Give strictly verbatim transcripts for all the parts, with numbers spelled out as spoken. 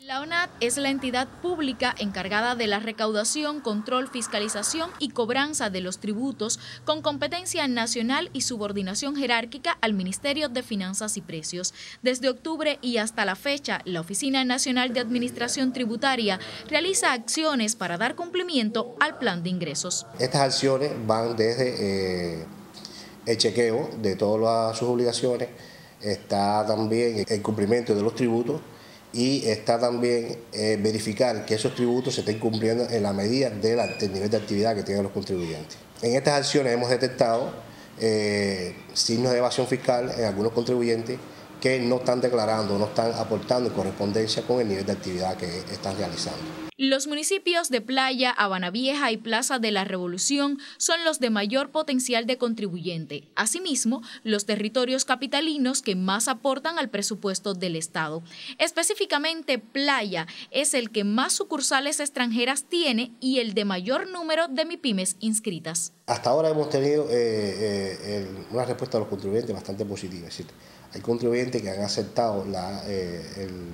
La ONAT es la entidad pública encargada de la recaudación, control, fiscalización y cobranza de los tributos con competencia nacional y subordinación jerárquica al Ministerio de Finanzas y Precios. Desde octubre y hasta la fecha, la Oficina Nacional de Administración Tributaria realiza acciones para dar cumplimiento al plan de ingresos. Estas acciones van desde eh, el chequeo de todas sus obligaciones, está también el cumplimiento de los tributos, y está también eh, verificar que esos tributos se estén cumpliendo en la medida de la, del nivel de actividad que tienen los contribuyentes. En estas acciones hemos detectado eh, signos de evasión fiscal en algunos contribuyentes que no están declarando, no están aportando en correspondencia con el nivel de actividad que están realizando. Los municipios de Playa, Habana Vieja y Plaza de la Revolución son los de mayor potencial de contribuyente. Asimismo, los territorios capitalinos que más aportan al presupuesto del Estado. Específicamente, Playa es el que más sucursales extranjeras tiene y el de mayor número de MIPYMES inscritas. Hasta ahora hemos tenido eh, eh, una respuesta de los contribuyentes bastante positiva. Es decir, hay contribuyentes que han aceptado la, eh,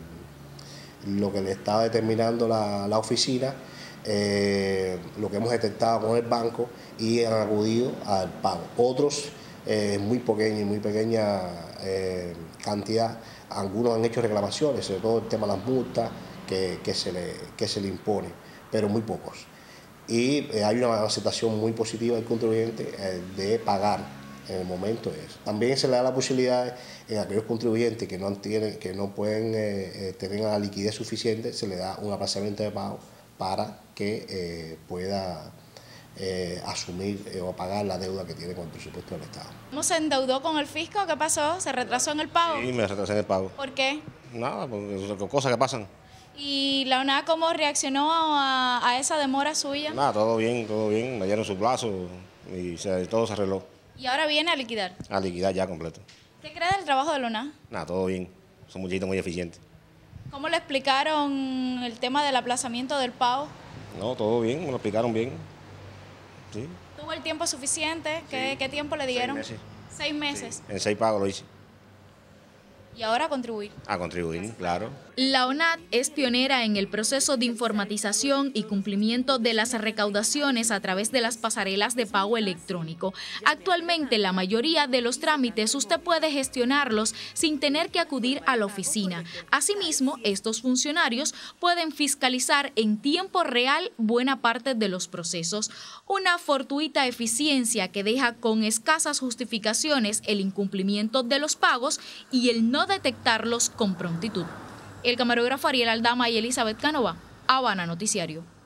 el, lo que le estaba determinando la, la oficina, eh, lo que hemos detectado con el banco, y han acudido al pago. Otros, eh, muy pequeña, muy pequeña eh, cantidad, algunos han hecho reclamaciones, sobre todo el tema de las multas que, que, se, le, que se le impone, pero muy pocos. Y eh, hay una aceptación muy positiva del contribuyente eh, de pagar en el momento de eso. También se le da la posibilidad en aquellos contribuyentes que no tienen, que no pueden eh, tener la liquidez suficiente, se le da un aplazamiento de pago para que eh, pueda eh, asumir eh, o pagar la deuda que tiene con el presupuesto del Estado. ¿Cómo se endeudó con el fisco? ¿Qué pasó? ¿Se retrasó en el pago? Sí, me retrasé en el pago. ¿Por qué? Nada, porque son cosas que pasan. ¿Y la ONAT cómo reaccionó a, a esa demora suya? Nada, todo bien, todo bien, me dieron su plazo y se, todo se arregló. ¿Y ahora viene a liquidar? A liquidar ya completo. ¿Qué cree del trabajo de la ONAT? Nada, todo bien, son muchachitos muy eficientes. ¿Cómo le explicaron el tema del aplazamiento del pago? No, todo bien, me lo explicaron bien. Sí. ¿Tuvo el tiempo suficiente? ¿Qué, sí. ¿Qué tiempo le dieron? Seis meses. Seis meses. Sí. En seis pagos lo hice. ¿Y ahora a contribuir? A contribuir, claro. La ONAT es pionera en el proceso de informatización y cumplimiento de las recaudaciones a través de las pasarelas de pago electrónico. Actualmente, la mayoría de los trámites usted puede gestionarlos sin tener que acudir a la oficina. Asimismo, estos funcionarios pueden fiscalizar en tiempo real buena parte de los procesos. Una fortuita eficiencia que deja con escasas justificaciones el incumplimiento de los pagos y el no detectarlos con prontitud. El camarógrafo Ariel Aldama y Elizabeth Canova, Habana Noticiario.